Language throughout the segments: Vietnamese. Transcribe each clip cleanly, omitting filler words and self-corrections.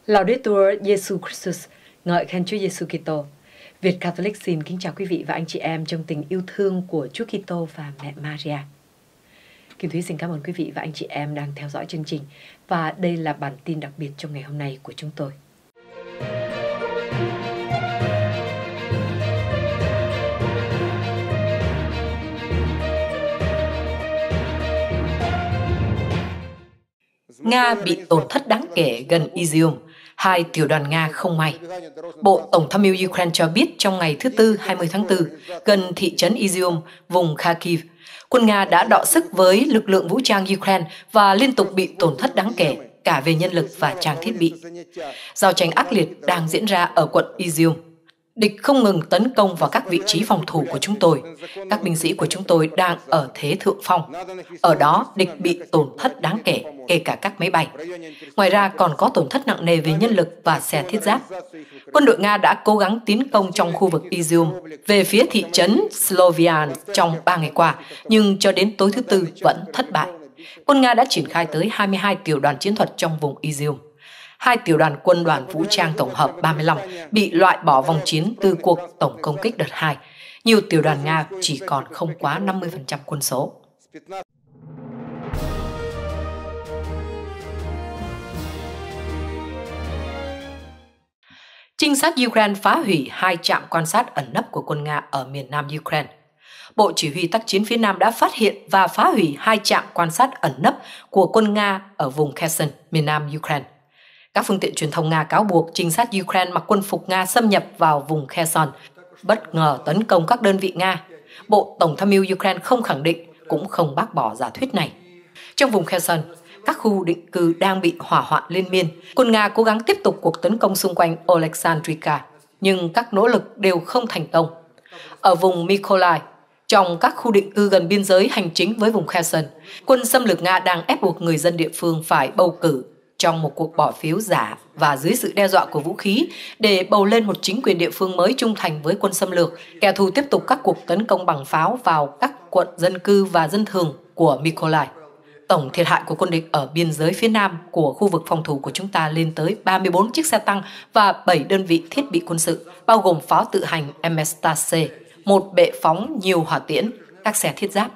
Laudetur Jesus Christus, ngợi khen Chúa Giêsu Kitô. Việt Catholic xin kính chào quý vị và anh chị em trong tình yêu thương của Chúa Kitô và mẹ Maria. Kim Thúy xin cảm ơn quý vị và anh chị em đang theo dõi chương trình và đây là bản tin đặc biệt trong ngày hôm nay của chúng tôi. Nga bị tổn thất đáng kể gần Izium, hai tiểu đoàn Nga không may. Bộ Tổng tham mưu Ukraine cho biết trong ngày thứ Tư 20 tháng 4, gần thị trấn Izium, vùng Kharkiv, quân Nga đã đọ sức với lực lượng vũ trang Ukraine và liên tục bị tổn thất đáng kể, cả về nhân lực và trang thiết bị. Giao tranh ác liệt đang diễn ra ở quận Izium. Địch không ngừng tấn công vào các vị trí phòng thủ của chúng tôi. Các binh sĩ của chúng tôi đang ở thế thượng phong. Ở đó, địch bị tổn thất đáng kể, kể cả các máy bay. Ngoài ra còn có tổn thất nặng nề về nhân lực và xe thiết giáp. Quân đội Nga đã cố gắng tiến công trong khu vực Izium về phía thị trấn Slovian trong 3 ngày qua, nhưng cho đến tối thứ Tư vẫn thất bại. Quân Nga đã triển khai tới 22 tiểu đoàn chiến thuật trong vùng Izium. Hai tiểu đoàn quân đoàn vũ trang tổng hợp 35 bị loại bỏ vòng chiến từ cuộc tổng công kích đợt 2. Nhiều tiểu đoàn Nga chỉ còn không quá 50% quân số. Trinh sát Ukraine phá hủy 2 trạm quan sát ẩn nấp của quân Nga ở miền nam Ukraine. Bộ Chỉ huy tác chiến phía Nam đã phát hiện và phá hủy 2 trạm quan sát ẩn nấp của quân Nga ở vùng Kherson, miền nam Ukraine. Các phương tiện truyền thông Nga cáo buộc trinh sát Ukraine mặc quân phục Nga xâm nhập vào vùng Kherson, bất ngờ tấn công các đơn vị Nga. Bộ Tổng tham mưu Ukraine không khẳng định, cũng không bác bỏ giả thuyết này. Trong vùng Kherson, các khu định cư đang bị hỏa hoạn liên miên. Quân Nga cố gắng tiếp tục cuộc tấn công xung quanh Oleksandrivka, nhưng các nỗ lực đều không thành công. Ở vùng Mykolaiv, trong các khu định cư gần biên giới hành chính với vùng Kherson, quân xâm lược Nga đang ép buộc người dân địa phương phải bầu cử trong một cuộc bỏ phiếu giả và dưới sự đe dọa của vũ khí để bầu lên một chính quyền địa phương mới trung thành với quân xâm lược. Kẻ thù tiếp tục các cuộc tấn công bằng pháo vào các quận dân cư và dân thường của Mykolaiv. Tổng thiệt hại của quân địch ở biên giới phía nam của khu vực phòng thủ của chúng ta lên tới 34 chiếc xe tăng và 7 đơn vị thiết bị quân sự, bao gồm pháo tự hành M-Stase, một bệ phóng nhiều hỏa tiễn, các xe thiết giáp.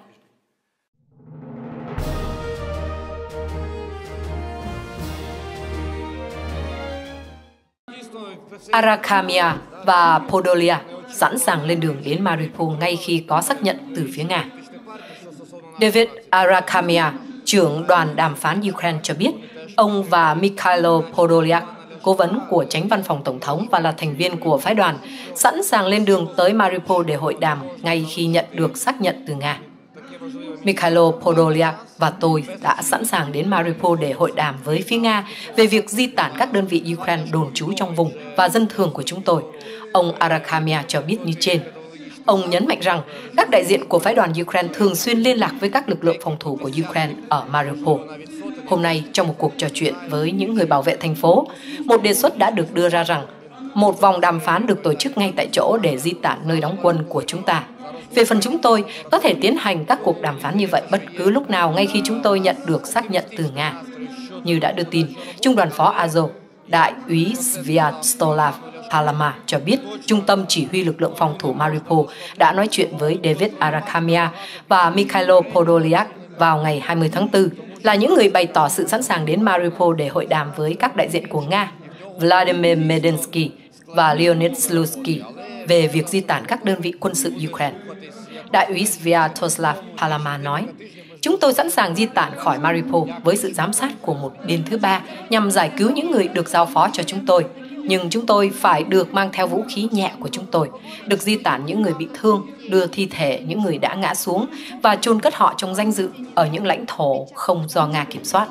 Arakhamia và Podolia sẵn sàng lên đường đến Mariupol ngay khi có xác nhận từ phía Nga. David Arakhamia, trưởng đoàn đàm phán Ukraine cho biết, ông và Mikhailo Podolyak, cố vấn của Chánh Văn phòng Tổng thống và là thành viên của phái đoàn, sẵn sàng lên đường tới Mariupol để hội đàm ngay khi nhận được xác nhận từ Nga. Mikhailo Podolyak và tôi đã sẵn sàng đến Mariupol để hội đàm với phía Nga về việc di tản các đơn vị Ukraine đồn trú trong vùng và dân thường của chúng tôi, ông Arakhamia cho biết như trên. Ông nhấn mạnh rằng các đại diện của phái đoàn Ukraine thường xuyên liên lạc với các lực lượng phòng thủ của Ukraine ở Mariupol. Hôm nay, trong một cuộc trò chuyện với những người bảo vệ thành phố, một đề xuất đã được đưa ra rằng một vòng đàm phán được tổ chức ngay tại chỗ để di tản nơi đóng quân của chúng ta. Về phần chúng tôi, có thể tiến hành các cuộc đàm phán như vậy bất cứ lúc nào ngay khi chúng tôi nhận được xác nhận từ Nga. Như đã đưa tin, Trung đoàn phó Azov, Đại úy Sviatoslav Palama cho biết Trung tâm Chỉ huy lực lượng phòng thủ Mariupol đã nói chuyện với David Arakhamia và Mikhailo Podolyak vào ngày 20 tháng 4, là những người bày tỏ sự sẵn sàng đến Mariupol để hội đàm với các đại diện của Nga, Vladimir Medinsky và Leonid Slutsky, về việc di tản các đơn vị quân sự Ukraine. Đại úy Sviatoslav Palama nói, chúng tôi sẵn sàng di tản khỏi Mariupol với sự giám sát của một bên thứ ba nhằm giải cứu những người được giao phó cho chúng tôi. Nhưng chúng tôi phải được mang theo vũ khí nhẹ của chúng tôi, được di tản những người bị thương, đưa thi thể những người đã ngã xuống và chôn cất họ trong danh dự ở những lãnh thổ không do Nga kiểm soát.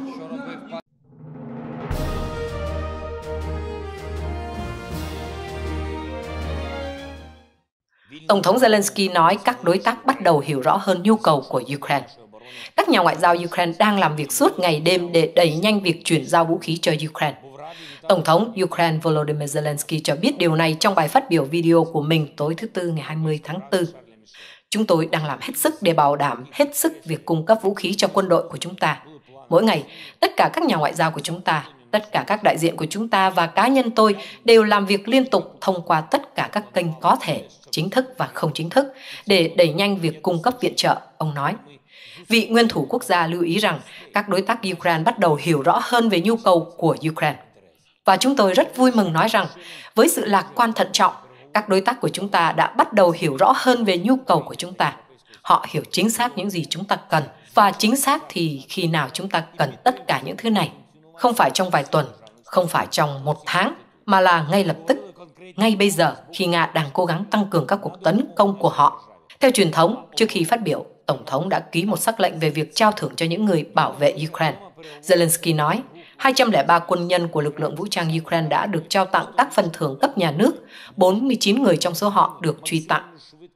Tổng thống Zelensky nói các đối tác bắt đầu hiểu rõ hơn nhu cầu của Ukraine. Các nhà ngoại giao Ukraine đang làm việc suốt ngày đêm để đẩy nhanh việc chuyển giao vũ khí cho Ukraine. Tổng thống Ukraine Volodymyr Zelensky cho biết điều này trong bài phát biểu video của mình tối thứ Tư ngày 20 tháng 4. Chúng tôi đang làm hết sức để bảo đảm hết sức việc cung cấp vũ khí cho quân đội của chúng ta. Mỗi ngày, tất cả các nhà ngoại giao của chúng ta, Tất cả các đại diện của chúng ta và cá nhân tôi đều làm việc liên tục thông qua tất cả các kênh có thể, chính thức và không chính thức, để đẩy nhanh việc cung cấp viện trợ, ông nói. Vị nguyên thủ quốc gia lưu ý rằng các đối tác Ukraine bắt đầu hiểu rõ hơn về nhu cầu của Ukraine. Và chúng tôi rất vui mừng nói rằng, với sự lạc quan thận trọng, các đối tác của chúng ta đã bắt đầu hiểu rõ hơn về nhu cầu của chúng ta. Họ hiểu chính xác những gì chúng ta cần, và chính xác thì khi nào chúng ta cần tất cả những thứ này. Không phải trong vài tuần, không phải trong một tháng, mà là ngay lập tức, ngay bây giờ khi Nga đang cố gắng tăng cường các cuộc tấn công của họ. Theo truyền thống, trước khi phát biểu, Tổng thống đã ký một sắc lệnh về việc trao thưởng cho những người bảo vệ Ukraine. Zelensky nói, 203 quân nhân của lực lượng vũ trang Ukraine đã được trao tặng các phần thưởng cấp nhà nước, 49 người trong số họ được truy tặng.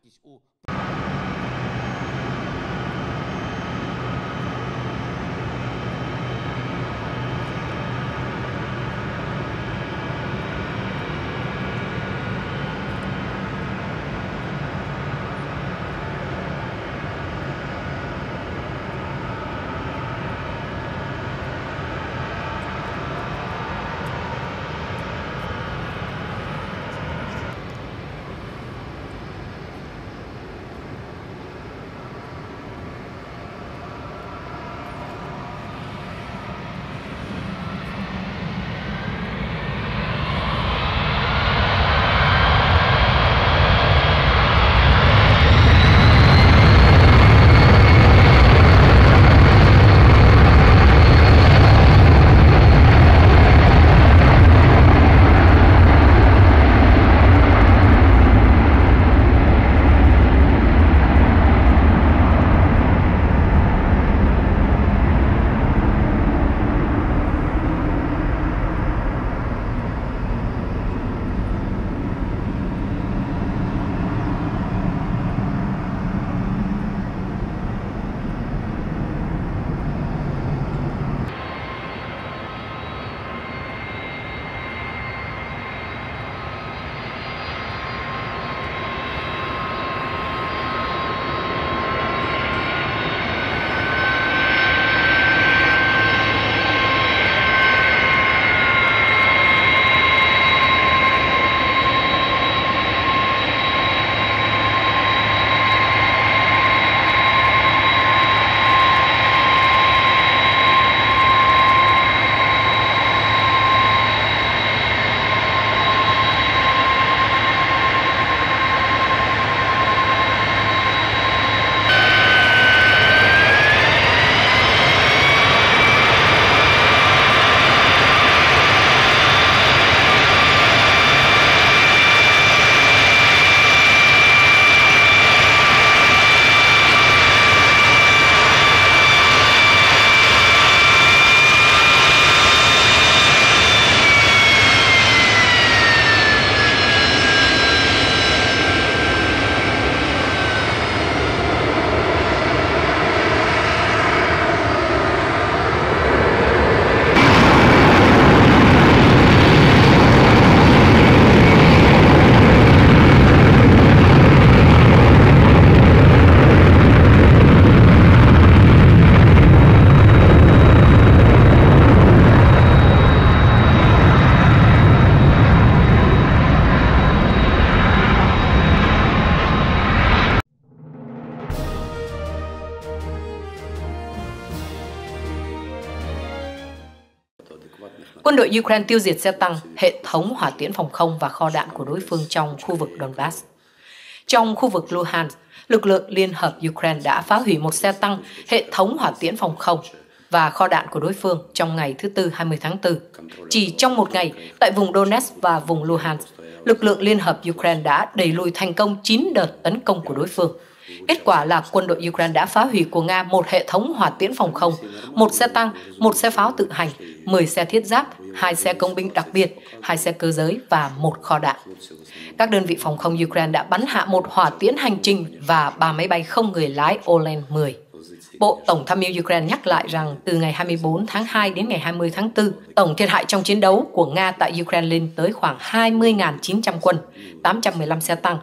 Quân đội Ukraine tiêu diệt xe tăng, hệ thống hỏa tiễn phòng không và kho đạn của đối phương trong khu vực Donbass. Trong khu vực Luhansk, lực lượng Liên hợp Ukraine đã phá hủy một xe tăng, hệ thống hỏa tiễn phòng không và kho đạn của đối phương trong ngày thứ Tư 20 tháng 4. Chỉ trong một ngày, tại vùng Donetsk và vùng Luhansk, lực lượng Liên hợp Ukraine đã đẩy lùi thành công 9 đợt tấn công của đối phương. Kết quả là quân đội Ukraine đã phá hủy của Nga một hệ thống hỏa tiễn phòng không, một xe tăng, một xe pháo tự hành, 10 xe thiết giáp, 2 xe công binh đặc biệt, 2 xe cơ giới và một kho đạn. Các đơn vị phòng không Ukraine đã bắn hạ một hỏa tiễn hành trình và 3 máy bay không người lái Orlan-10. Bộ Tổng tham mưu Ukraine nhắc lại rằng từ ngày 24 tháng 2 đến ngày 20 tháng 4, tổng thiệt hại trong chiến đấu của Nga tại Ukraine lên tới khoảng 20.900 quân, 815 xe tăng,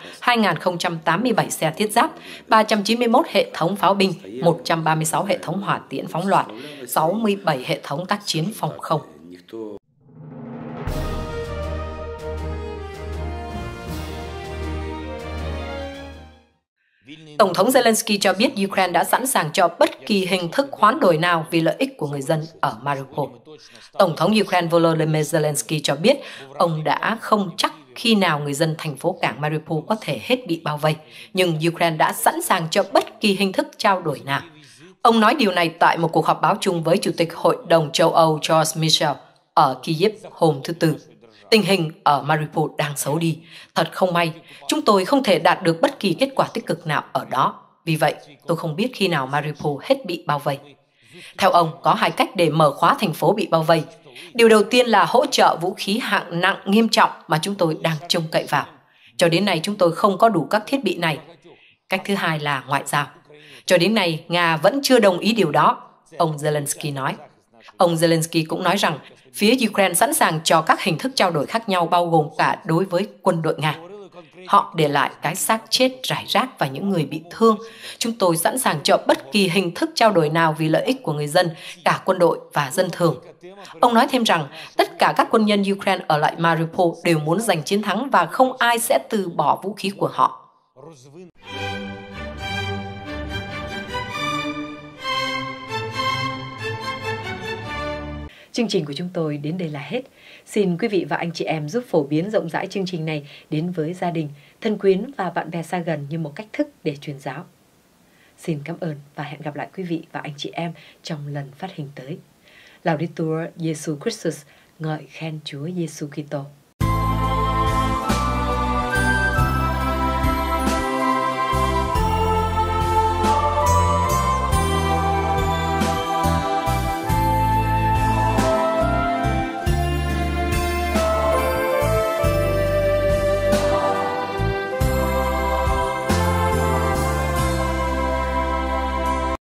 2.087 xe thiết giáp, 391 hệ thống pháo binh, 136 hệ thống hỏa tiễn phóng loạt, 67 hệ thống tác chiến phòng không. Tổng thống Zelensky cho biết Ukraine đã sẵn sàng cho bất kỳ hình thức hoán đổi nào vì lợi ích của người dân ở Mariupol. Tổng thống Ukraine Volodymyr Zelensky cho biết ông đã không chắc khi nào người dân thành phố cảng Mariupol có thể hết bị bao vây, nhưng Ukraine đã sẵn sàng cho bất kỳ hình thức trao đổi nào. Ông nói điều này tại một cuộc họp báo chung với Chủ tịch Hội đồng châu Âu Charles Michel ở Kyiv hôm thứ Tư. Tình hình ở Mariupol đang xấu đi. Thật không may, chúng tôi không thể đạt được bất kỳ kết quả tích cực nào ở đó. Vì vậy, tôi không biết khi nào Mariupol hết bị bao vây. Theo ông, có 2 cách để mở khóa thành phố bị bao vây. Điều đầu tiên là hỗ trợ vũ khí hạng nặng nghiêm trọng mà chúng tôi đang trông cậy vào. Cho đến nay chúng tôi không có đủ các thiết bị này. Cách thứ hai là ngoại giao. Cho đến nay, Nga vẫn chưa đồng ý điều đó, ông Zelensky nói. Ông Zelensky cũng nói rằng phía Ukraine sẵn sàng cho các hình thức trao đổi khác nhau bao gồm cả đối với quân đội Nga. Họ để lại cái xác chết rải rác và những người bị thương. Chúng tôi sẵn sàng cho bất kỳ hình thức trao đổi nào vì lợi ích của người dân, cả quân đội và dân thường. Ông nói thêm rằng tất cả các quân nhân Ukraine ở lại Mariupol đều muốn giành chiến thắng và không ai sẽ từ bỏ vũ khí của họ. Chương trình của chúng tôi đến đây là hết. Xin quý vị và anh chị em giúp phổ biến rộng rãi chương trình này đến với gia đình, thân quyến và bạn bè xa gần như một cách thức để truyền giáo. Xin cảm ơn và hẹn gặp lại quý vị và anh chị em trong lần phát hình tới. Laudetur Jesu Christus, ngợi khen Chúa Giêsu Kitô.